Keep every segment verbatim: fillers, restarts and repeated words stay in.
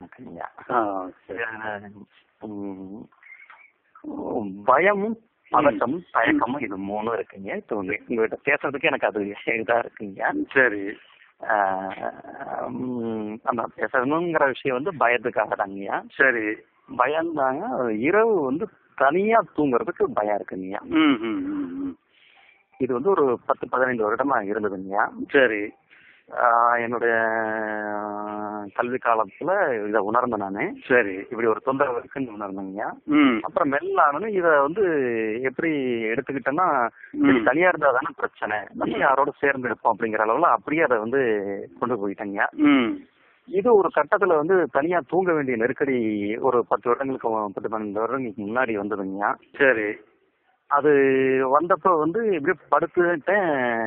இருக்குங்கய்யா. ஆ, சரி. உம், பயமும் பதட்டமும் தயக்கமும் இது மூணும் இருக்குங்க. இப்போ உங்க உங்ககிட்ட பேசுறதுக்கு எனக்கு அது இதா இருக்குங்க. சரி. ஆஹ் உம், அந்த பேசணுங்கிற விஷயம் வந்து பயத்துக்காக தாங்கய்யா. சரி. பயம் தாங்க. இரவு வந்து தனியா தூங்குறதுக்கு பயம் இருக்குங்கய்யா. ம், ம், ம், ம். இது வந்து ஒரு பத்து பதினைந்து வருடமா இருந்ததுங்கய்யா. சரி. ஆஹ் என்னுடைய கல்வி காலத்துல இதை உணர்ந்த நானு. சரி. இப்படி ஒரு தொந்தரவு இருக்குன்னு உணர்ந்தேங்கய்யா. ம். அப்புறம் மெல்ல ஆனதும் இத வந்து எப்படி எடுத்துக்கிட்டேன்னா, ம். தனியா இருந்தா தானே பிரச்சனை, நம்ம யாரோட சேர்ந்து இருப்போம் அப்படிங்கிற அளவுல அப்படியே அதை வந்து கொண்டு போயிட்டேங்க. ம். இது ஒரு கட்டத்துல வந்து தனியா தூங்க வேண்டிய நெருக்கடி ஒரு பத்து வருடங்களுக்கு பத்து பன்னெண்டு வருடங்களுக்கு முன்னாடி வந்ததுங்க. சரி. அது வந்தப்ப வந்து இப்படியே படுத்துட்டேன்.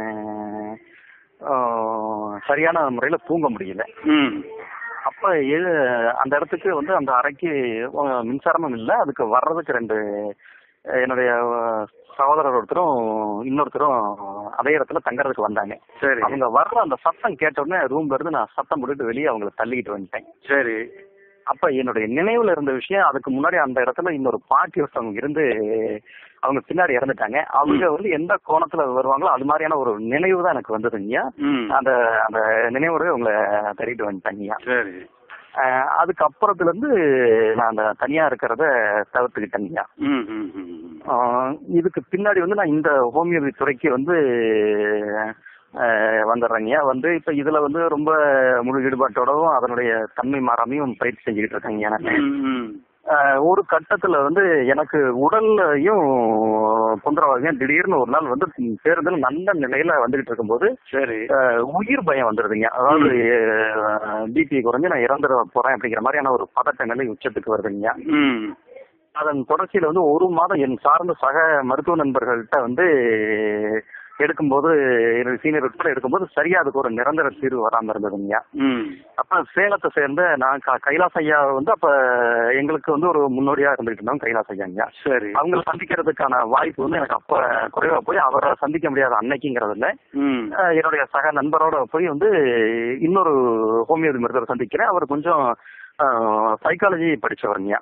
சரியான முறையில தூங்க முடியல. ம். அப்ப எது அந்த இடத்துக்கு வந்து அந்த அறைக்கு மின்சாரமும் இல்லை. அதுக்கு வர்றதுக்கு ரெண்டு என்னுடைய சகோதரர் ஒருத்தரும் இன்னொருத்தரும் அதே இடத்துல தங்கறதுக்கு வந்தாங்க. சரி. அவங்க வர்ற அந்த சத்தம் கேட்ட உடனே ரூம்ல இருந்து நான் சத்தம் போட்டுட்டு வெளியே அவங்களை தள்ளிக்கிட்டு வந்துட்டேன். சரி. அப்ப என்னுடைய நினைவுல இருந்த விஷயம், அதுக்கு முன்னாடி அந்த இடத்துல இன்னொரு பாட்டி ஒருத்தவங்க இருந்து அவங்க பின்னாடி இறந்துட்டாங்க. அவங்க வந்து எந்த கோணத்துல வருவாங்களோ அது மாதிரியான ஒரு நினைவு தான் எனக்கு வந்ததுங்க. அந்த அந்த நினைவோட உங்களை தள்ளிட்டு வந்துட்டாங்க. சரி. அதுக்கப்புறத்துல இருந்து நான் அந்த தனியா இருக்கிறத தவிர்த்துக்கிட்டேங்க. இதுக்கு பின்னாடி வந்து நான் இந்த ஹோமியோபதி துறைக்கு வந்து வந்துடுறேங்க. வந்து இப்ப இதுல வந்து ரொம்ப முழு ஈடுபாட்டோடவும் அதனுடைய தன்மை மாறாமையும் பயிற்சி செஞ்சுக்கிட்டு இருக்கேங்க. எனக்கு ஒரு கட்டத்துல வந்து எனக்கு உடல்லையும் தொந்தரவாக திடீர்னு ஒரு நாள் வந்து பேருந்தில் நல்ல நிலையில வந்துகிட்டு இருக்கும்போது சரி உயிர் பயம் வந்துருதுங்க. அதாவது பிபி குறைஞ்சு நான் இறந்துட போறேன் அப்படிங்கிற மாதிரியான ஒரு பதட்ட நிலை உச்சத்துக்கு வருதுங்க. அதன் தொடர்ச்சியில வந்து ஒரு மாதம் என் சார்ந்த சக மருத்துவ நண்பர்கள்ட்ட வந்து எடுக்கும்போது சீனியர் உட்பட எடுக்கும்போது சரியா அதுக்கு ஒரு நிரந்தர தீர்வு வராம இருந்ததுங்க. அப்ப சேலத்தை சேர்ந்த நான் கைலாஸ் ஐயா வந்து அப்ப எங்களுக்கு வந்து ஒரு முன்னோடியா இருந்துகிட்டு இருந்தோம். கைலாஸ் ஐயாங்க சரி அவங்களை சந்திக்கிறதுக்கான வாய்ப்பு வந்து எனக்கு அப்ப குறைவா போய் அவரை சந்திக்க முடியாத அன்னைக்குங்கிறதுல என்னுடைய சக நண்பரோட போய் வந்து இன்னொரு ஹோமியோபதி மருத்துவரை சந்திக்கிறேன். அவர் கொஞ்சம் சைக்காலஜி படிச்சவருங்க.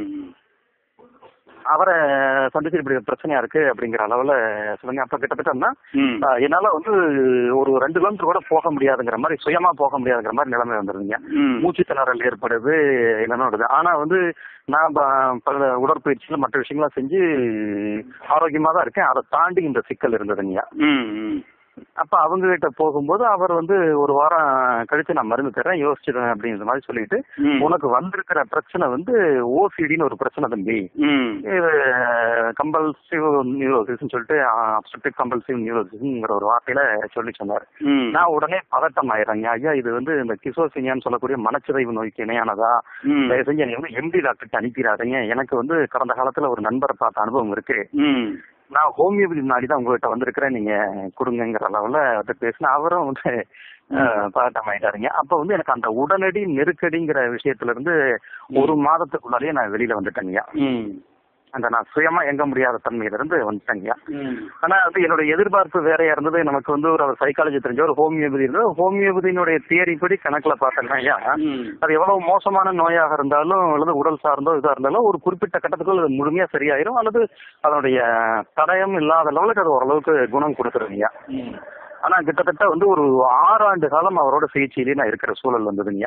அவரை சந்திச்சு இப்படி பிரச்சனையா இருக்கு அப்படிங்கிற அளவுல சொல்லுங்க. அப்ப கிட்டத்தட்டா என்னால வந்து ஒரு ரெண்டு கிலோமீட்டர் கூட போக முடியாதுங்கிற மாதிரி, சுயமா போக முடியாதுங்கிற மாதிரி நிலைமை வந்துருதுங்க. மூச்சு திணறல் ஏற்படுது, என்னன்னு வருது. ஆனா வந்து நான் பல உடற்பயிற்சியில மற்ற விஷயங்கள்லாம் செஞ்சு ஆரோக்கியமா தான் இருக்கேன். அதை தாண்டி இந்த சிக்கல் இருந்ததுங்க. அப்ப அவங்க கிட்ட போகும்போது அவர் வந்து ஒரு வாரம் கழிச்சு நான் மருந்து தரேன், யோசிச்சிடுறேன் அப்படிங்கிற மாதிரி சொல்லிட்டு, உனக்கு வந்திருக்கிற பிரச்சனை வந்து ஓசிடின்னு ஒரு பிரச்சனை தம்பி, இது கம்பல்சிவ் நியூரோசிஸ்ன்னு சொல்லிட்டு அப்ஸ்ட்ரக்டிவ் கம்பல்சிவ் நியூரோசிஸ்ங்கிற ஒரு வார்த்தையில சொல்லி சொன்னார். நான் உடனே பதட்டம் ஆயிடுறேங்க. ஐயா இது வந்து இந்த கிசோசினியான்னு சொல்லக்கூடிய மனச்சிதைவு நோய்க்கு இணையானதா, தயவு செஞ்சு நீங்க வந்து எம்டி டாக்டர்கிட்ட அனுப்பிடாதீங்க. எனக்கு வந்து கடந்த காலத்துல ஒரு நண்பரை பார்த்த அனுபவம் இருக்கு, நான் ஹோமியோபதி முன்னாடி தான் உங்ககிட்ட வந்திருக்கிறேன், நீங்க கொடுங்கிற அளவுல வந்து பேசினா அவரும் வந்து பதட்டம் ஆயிட்டாருங்க. அப்ப வந்து எனக்கு அந்த உடனடி நெருக்கடிங்கிற விஷயத்துல இருந்து ஒரு மாதத்துக்குள்ளாலேயே நான் வெளியில வந்துட்டேங்க. அந்த நான் சுயமா எங்க முடியாத தன்மையில இருந்து வந்துட்டேங்க. ஆனா அது என்னுடைய எதிர்பார்ப்பு வேறையா இருந்தது. நமக்கு வந்து ஒரு சைக்காலஜி தெரிஞ்ச ஒரு ஹோமியோபதி இருந்தது. ஹோமியோபதியினுடைய தியரி படி கணக்குல பார்த்தேன்னா அது எவ்வளவு மோசமான நோயாக இருந்தாலும் அல்லது உடல் சார்ந்தோ இதா இருந்தாலும் ஒரு குறிப்பிட்ட கட்டத்துக்குள்ள அது முழுமையா சரியாயிரும், அல்லது அதனுடைய தடயம் இல்லாத லெவலுக்கு அது ஓரளவுக்கு குணம் கொடுத்துருவீங்க. ஆனா கிட்டத்தட்ட வந்து ஒரு ஆறு ஆண்டு காலம் அவரோட சிகிச்சையிலேயே நான் இருக்கிற சூழல் வந்ததுங்க.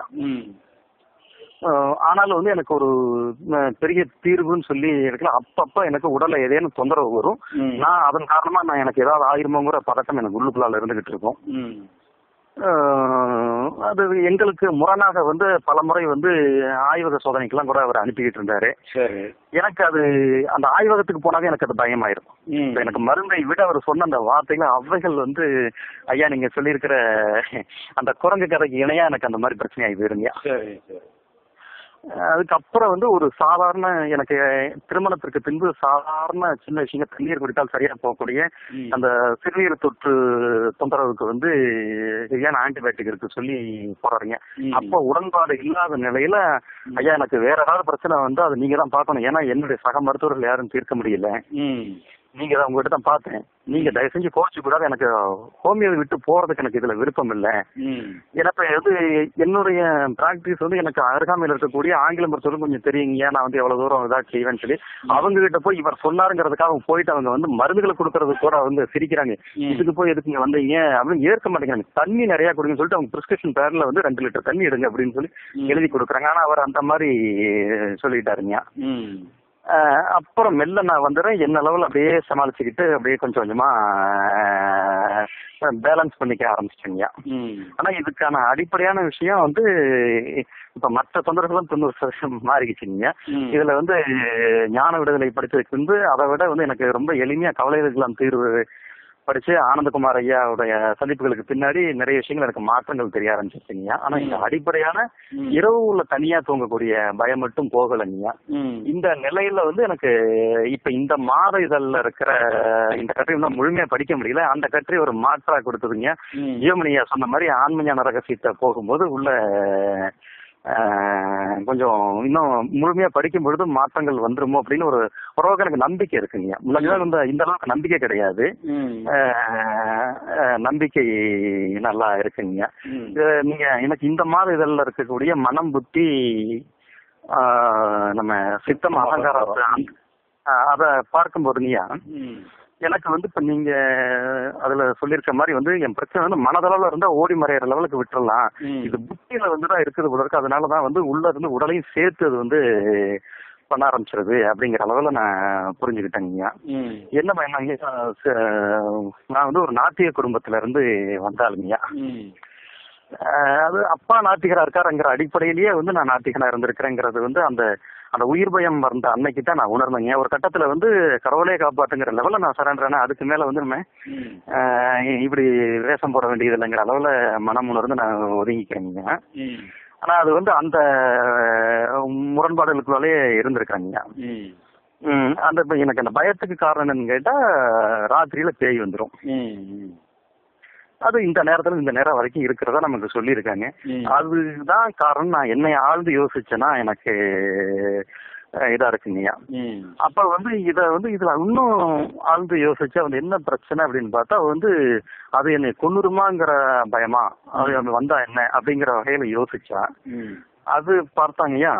ஆனாலும் வந்து எனக்கு ஒரு பெரிய தீர்வுன்னு சொல்லி இருக்கலாம். அப்பப்ப எனக்கு உடல்ல ஏதேனும் தொந்தரவு வரும். நான் அதன் காரணமா நான் எனக்கு ஏதாவது ஆயிருமோங்கிற பதட்டம் எனக்கு உள்ளுக்குள்ளால இருந்துகிட்டு இருக்கும். அது எங்களுக்கு முரணாக வந்து பல முறை வந்து ஆய்வக சோதனைக்கெல்லாம் கூட அவர் அனுப்பிக்கிட்டு இருந்தாரு. எனக்கு அது அந்த ஆய்வகத்துக்கு போனாவே எனக்கு அது பயமாயிருக்கும். எனக்கு மருந்தை விட அவர் சொன்ன அந்த வார்த்தைகள் அவைகள் வந்து ஐயா நீங்க சொல்லியிருக்கிற அந்த குரங்கு கதைக்கு இணையா எனக்கு அந்த மாதிரி பிரச்சனை ஆகி போயிருங்க. அதுக்கப்புறம் வந்து ஒரு சாதாரண எனக்கு திருமணத்திற்கு பின்பு சாதாரண சின்ன விஷயம் தண்ணீர் குடித்தால் சரியா போகக்கூடிய அந்த சிறுநீர் தொற்று தொந்தரவுக்கு வந்து சரியான ஆன்டிபயோட்டிக் இருக்கு சொல்லி போறாருங்க. அப்ப உடன்பாடு இல்லாத நிலையில ஐயா எனக்கு வேற ஏதாவது பிரச்சனை வந்து அது நீங்க தான் பார்க்கணும், ஏன்னா என்னுடைய சக மருத்துவர்கள் யாரும் தீர்க்க முடியல, நீங்க தான் உங்ககிட்ட தான் பார்த்தேன். நீங்க தயவு செஞ்சு கோச்சு கூடாது, எனக்கு ஹோமியோ விட்டு போறதுக்கு எனக்கு இதுல விருப்பம் இல்ல. எனக்கு வந்து என்னுடைய பிராக்டிஸ் வந்து எனக்கு அருகாமையில் இருக்கக்கூடிய ஆங்கில மருத்துவரும் கொஞ்சம் தெரியுங்க, நான் வந்து எவ்வளவு தூரம் இதா செய்வேன்னு சொல்லி அவங்க கிட்ட போய் இவர் சொன்னாருங்கிறதுக்காக போயிட்டு அவங்க வந்து மருந்துகளை கொடுக்கறது கூட வந்து சிரிக்கிறாங்க. இதுக்கு போய் எதுக்கு வந்தீங்க அப்படின்னு ஏற்க மாட்டேங்கிறாங்க. தண்ணி நிறைய கொடுங்கன்னு சொல்லிட்டு அவங்க பிரிஸ்கிரிப்ஷன் பேர்ல வந்து ரெண்டு லிட்டர் தண்ணி எடுங்க அப்படின்னு சொல்லி எழுதி கொடுக்குறாங்க. ஆனா அவர் அந்த மாதிரி சொல்லிட்டாருங்க. அப்புறம் மெல்ல நான் வந்துடுறேன், என்ன அளவில் அப்படியே சமாளிச்சுக்கிட்டு அப்படியே கொஞ்சம் கொஞ்சமா பேலன்ஸ் பண்ணிக்க ஆரம்பிச்சிட்டேங்க. ஆனா இதுக்கான அடிப்படையான விஷயம் வந்து இப்ப மற்ற தொண்டர்களும் தொண்ணூறு சதவீதம் மாறிக்கிச்சுங்க. இதுல வந்து ஞான விடுதலை படிச்சதுக்கு வந்து அதை விட வந்து எனக்கு ரொம்ப எளிமையா கவலைகளுக்கெல்லாம் தீர்வு படிச்சு ஆனந்தகுமார் ஐயாவுடைய சந்திப்புகளுக்கு பின்னாடி நிறைய விஷயங்கள் எனக்கு மாற்றங்கள் தெரிய ஆரம்பிச்சிருச்சுங்க. ஆனா இந்த அடிப்படையான இரவுல தனியா தூங்கக்கூடிய பயம் மட்டும் போகலைங்க. இந்த நிலையில வந்து எனக்கு இப்ப இந்த மாத இதழ்ல இருக்கிற இந்த கட்டுரை வந்து முழுமையா படிக்க முடியல. அந்த கட்டுரை ஒரு மாற்றா கொடுத்ததுங்க. ஜீவமணியா சொன்ன மாதிரி ஆன்மஞான ரகசியத்தை போகும்போது உள்ள கொஞ்சம் இன்னும் முழுமையா படிக்கும் பொழுது மாற்றங்கள் வந்துருமோ அப்படின்னு ஒரு ஓரளவுக்கு எனக்கு நம்பிக்கை இருக்குங்க. முன்னாடி இந்த இந்த அளவுக்கு நம்பிக்கை கிடையாது, நம்பிக்கை நல்லா இருக்குங்க. நீங்க எனக்கு இந்த மாத இதழ்ல இருக்கக்கூடிய மனம் புத்தி நம்ம சித்தம் அலங்காரத்தை அத பார்க்கும் போதுங்கய்யா எனக்கு வந்து இப்ப நீங்க அதுல சொல்லிருக்க மாதிரி வந்து என் பிரச்சனை வந்து மனதளவுல இருந்தா ஓடி மறையிற லெவலுக்கு விட்டுறலாம், இது புத்தியில வந்துதான் இருக்குது போல இருக்கு, அதனாலதான் வந்து உள்ள இருந்து உடலையும் சேர்த்து அது வந்து பண்ண ஆரம்பிச்சிருது அப்படிங்கிற அளவுல நான் புரிஞ்சுக்கிட்டேங்க. என்ன என்னங்க, நான் வந்து ஒரு நாட்டிய குடும்பத்துல இருந்து வந்தாலுங்கய்யா, அது அப்பா நாத்திகரா இருக்காருங்கிற அடிப்படையிலேயே வந்து நான் நாத்திகனா இருந்திருக்கிறேங்கிறது வந்து அந்த அந்த உயிர் பயம் வந்த அன்னைக்கு தான் நான் உணர்ந்தேங்க. ஒரு கட்டத்துல வந்து கடவுளே காப்பாட்டுங்கிற லெவல்ல நான் சரண்டர். அதுக்கு மேல வந்து நம்ம இப்படி வேஷம் போட வேண்டியது இல்லைங்கிற அளவுல மனம் உணர்ந்து நான் ஒதுங்கிக்கிறேங்க. ஆனா அது வந்து அந்த முரண்பாடுகளுக்குள்ளே இருந்திருக்காங்க. அந்த எனக்கு அந்த பயத்துக்கு காரணம் என்னன்னு கேட்டா ராத்திரியில பேய் வந்துடும். அது இந்த நேரத்துல இந்த நேரம் வரைக்கும் இருக்கிறதா நமக்கு சொல்லியிருக்காங்க. அதுதான் காரணம். நான் என்னை ஆழ்ந்து யோசிச்சேன்னா எனக்கு இதா இருக்குங்கய்யா. அப்ப வந்து இத வந்து இதுல இன்னும் ஆழ்ந்து யோசிச்சா வந்து என்ன பிரச்சனை அப்படின்னு பார்த்தா வந்து அது என்னை கொன்னுருமாங்கிற பயமா, அது வந்தா என்ன அப்படிங்கிற வகையில யோசிச்சா அது பார்த்தாங்கய்யா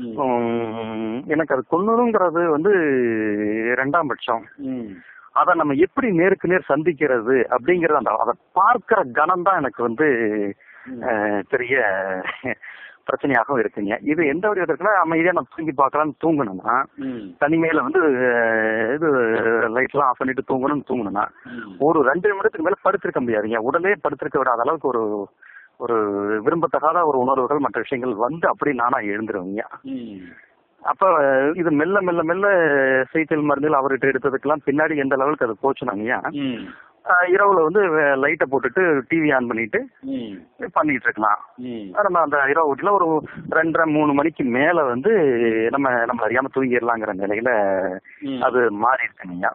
எனக்கு அது கொன்னுருங்கிறது வந்து இரண்டாம் பட்சம். அத நம்ம எப்படி நேருக்கு நேர் சந்திக்கிறது அப்படிங்கறது அந்த அதை பார்க்கிற கணம் தான் எனக்கு வந்து பெரிய பிரச்சனையாகவும் இருக்குங்க. இது எந்த வழியா இருக்குன்னா அமைதியா நான் தூங்கி பார்க்கலாம்னு தூங்கணும்னா, தனிமையில வந்து இது லைட் எல்லாம் ஆஃப் பண்ணிட்டு தூங்கணும்னு தூங்கணும்னா ஒரு ரெண்டு நிமிடத்துக்கு மேல படுத்திருக்க முடியாதுங்க. உடனே படுத்திருக்க விடாத அளவுக்கு ஒரு ஒரு விரும்பத்தகாத ஒரு உணர்வுகள் மற்ற விஷயங்கள் வந்து அப்படி நானா எழுந்துருவேங்க. அப்ப இது மெல்ல மெல்ல மெல்ல சைக்கிள் மருந்துகள் அவர்கிட்ட எடுத்ததுக்கெல்லாம் பின்னாடி எந்த லெவலுக்கு அது போச்சுனாங்கய்யா, இரவுல வந்து லைட்டை போட்டுட்டு டிவி ஆன் பண்ணிட்டு பண்ணிட்டு இருக்கலாம். நம்ம அந்த இரவு வீட்டுல ஒரு ரெண்டரை மூணு மணிக்கு மேல வந்து நம்ம நம்ம அறியாம தூங்கிடலாங்கிற நிலையில அது மாறி இருக்குங்கய்யா.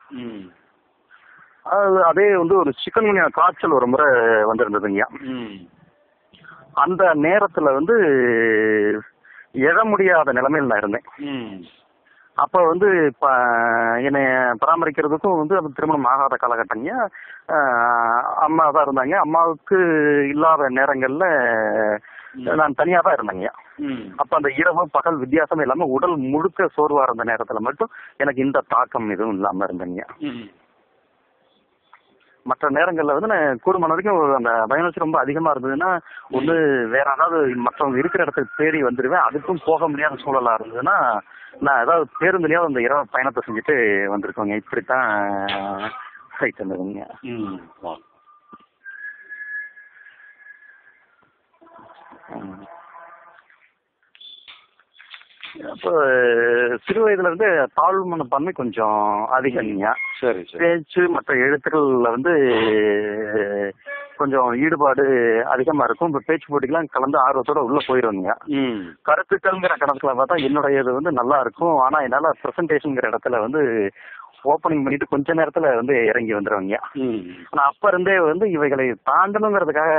அது அதே வந்து ஒரு சிக்கன் குனியா காய்ச்சல் ஒரு முறை வந்திருந்ததுங்கய்யா. அந்த நேரத்துல வந்து எழ முடியாத நிலைமையில் நான் இருந்தேன். அப்ப வந்து என்னை பராமரிக்கிறதுக்கும் வந்து அது திருமணம் ஆகாத காலகட்டங்க. அம்மா தான் இருந்தாங்க. அம்மாவுக்கு இல்லாத நேரங்கள்ல நான் தனியா தான் இருந்தேங்க. அப்ப அந்த இரவு பகல் வித்தியாசம் இல்லாம உடல் முழுக்க சோர்வா இருந்த நேரத்துல மட்டும் எனக்கு இந்த தாக்கம் எதுவும் இல்லாம இருந்தேங்க. மற்ற நேரங்கள்ல வந்து நான் கூடுமான வரைக்கும் அந்த பயணம் ரொம்ப அதிகமா இருந்ததுன்னா ஒண்ணு வேற ஏதாவது மற்றவங்க இருக்கிற இடத்துக்கு தேடி வந்துருவேன். அதுக்கும் போக முடியாத சூழலா இருந்ததுன்னா நான் ஏதாவது பேருந்துலயாவது அந்த இரவு பயணத்தை செஞ்சுட்டு வந்திருக்கோங்க. இப்படித்தான் சைட் இருந்ததுங்க. அப்போ சிறு வயதுல இருந்து தாழ்வு மனப்பான்மை கொஞ்சம் அதிகங்க. சரி, பேச்சு மற்ற எழுத்துக்கள்ல வந்து கொஞ்சம் ஈடுபாடு அதிகமா இருக்கும். இப்ப பேச்சு போட்டிக்கெல்லாம் கலந்து ஆர்வத்தோட உள்ள போயிருவாங்க. கருத்துக்கள்ங்கிற கணக்குல பார்த்தா என்னுடைய இது வந்து நல்லா இருக்கும். ஆனா என்னால பிரசன்டேஷன்ங்கிற இடத்துல வந்து ஓப்பனிங் பண்ணிட்டு கொஞ்ச நேரத்துல வந்து இறங்கி வந்துருவாங்க. ஆனா அப்ப இருந்தே வந்து இவைகளை தாண்டணுங்கிறதுக்காக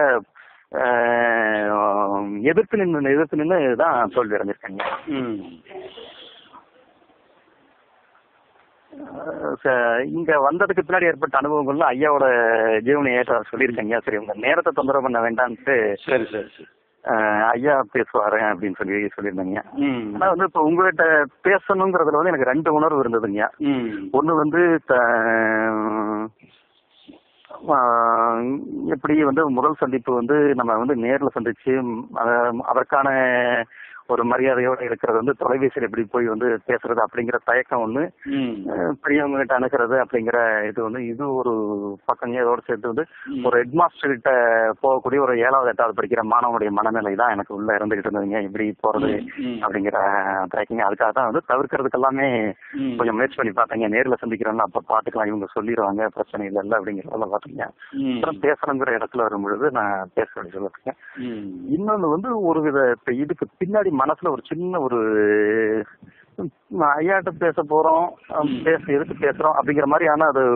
எதிர்த்து நின்று எதிர்த்து நின்று தான் தோல்வி அடைஞ்சிருக்காங்க. இங்க வந்ததுக்கு பின்னாடி ஏற்பட்ட அனுபவங்கள்ல ஐயாவோட ஜீவனை ஏற்ற சொல்லியிருக்கேங்க. சரி, உங்க நேரத்தை தொந்தரவு பண்ண வேண்டாம்ட்டு சரி சரி சரி ஐயா பேசுவாரு அப்படின்னு சொல்லி சொல்லியிருந்தேங்க. ஆனா வந்து இப்ப உங்ககிட்ட பேசணுங்கிறதுல வந்து எனக்கு ரெண்டு உணர்வு இருந்ததுங்க. ஒண்ணு வந்து எப்படி வந்து முதல் சந்திப்பு வந்து நம்ம வந்து நேர்ல சந்திச்சு அதற்கான ஒரு மரியாதையோட இருக்கிறது வந்து தொலைபேசியில் எப்படி போய் வந்து பேசுறது அப்படிங்கிற தயக்கம் ஒண்ணு, பெரியவங்க கிட்ட அணுகிறது அப்படிங்கிற இது வந்து இது ஒரு பக்கம். இதோட சேர்த்து வந்து ஒரு ஹெட் மாஸ்டர் கிட்ட போகக்கூடிய ஒரு ஏழாவது எட்டாவது படிக்கிற மாணவனுடைய மனநிலை தான் எனக்கு உள்ள இருந்துகிட்டு இருந்ததுங்க. எப்படி போறது அப்படிங்கிற தயக்கம். அதுக்காக தான் வந்து தவிர்க்கிறதுக்கு எல்லாமே கொஞ்சம் முயற்சி பண்ணி பார்த்தேங்க. நேர்ல சந்திக்கிறோம்னு அப்ப பாத்துக்கலாம், இவங்க சொல்லிடுவாங்க, பிரச்சனை இல்லை இல்லை அப்படிங்கிறதெல்லாம் பாத்தீங்க. அப்புறம் பேசணுங்கிற இடத்துல வரும் பொழுது நான் பேச வேண்டிய சொல்லுங்க. இன்னொன்னு வந்து ஒரு வித இப்ப இதுக்கு பின்னாடி மனசுல ஒரு சின்ன ஒரு ஐயாட்ட பேச போறோம், பேச எதுக்கு பேசுறோம் அப்படிங்கிற மாதிரி. ஆனா அது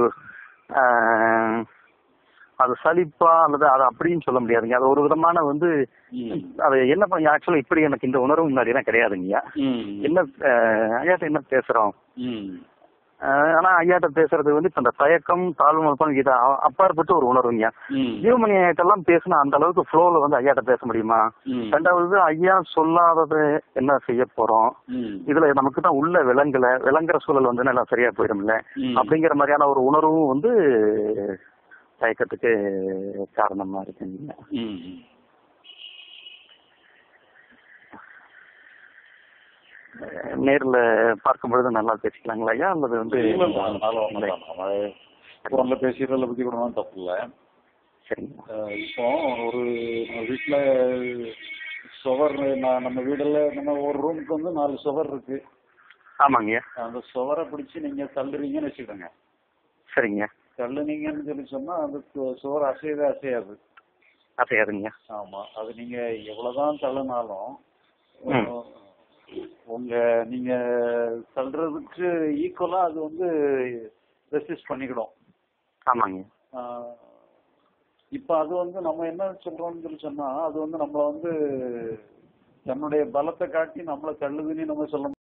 அது சலிப்பா அல்லது அது அப்படின்னு சொல்ல முடியாதுங்க. அது ஒரு விதமான வந்து அது என்ன பண்ண ஆக்சுவலா இப்படி எனக்கு இந்த உணர்வு முன்னாடி எல்லாம் கிடையாதுங்க. என்ன ஐயாட்ட என்ன பேசுறோம், ஆனா ஐயாட்ட பேசுறது வந்து இப்ப இந்த தயக்கம் தாழ்வு இது அப்பாற்பட்டு ஒரு உணர்வுங்க. ஜீவமணி ஐயாட்டெல்லாம் பேசினா அந்த அளவுக்கு ஃப்ளோல வந்து ஐயாட்ட பேச முடியுமா? ரெண்டாவது ஐயா சொல்லாதது என்ன செய்ய போறோம், இதுல நமக்கு தான் உள்ள விளங்கல, விளங்குற சூழல் வந்து எல்லாம் சரியா போயிடும்ல அப்படிங்கிற மாதிரியான ஒரு உணர்வும் வந்து தயக்கத்துக்கு காரணமா இருக்குங்க. நேர்ல பார்க்கும் பொழுது நல்லா பேசிக்கலாங்களா ஐயா, அல்லது வந்து போன்ல பேசிடுறத பத்தி கூட தப்பு இல்லை. சரிங்க. இப்போ ஒரு வீட்டுல சுவர், நம்ம வீடுல நம்ம ஒரு ரூமுக்கு வந்து நாலு சுவர் இருக்கு. ஆமாங்க. அந்த சுவரை பிடிச்சு நீங்க தள்ளுறீங்கன்னு வச்சுக்கோங்க. சரிங்க. தள்ளுனீங்கன்னு சொல்லி சொன்னா அந்த சுவர் அசையவே அசையாது. அசையாதுங்க. ஆமா, அது நீங்க எவ்வளவுதான் தள்ளுனாலும் உங்க நீங்க தள்ளுறதுக்கு ஈக்குவலா அது வந்து ரெசிஸ்ட் பண்ணிக்கிடும். ஆமாங்க. இப்ப அது வந்து நம்ம என்ன சொல்றோம்னு சொல்லி சொன்னா அது வந்து நம்மள வந்து தன்னுடைய பலத்தை காட்டி நம்மள தள்ளுதுன்னு நம்ம சொல்ல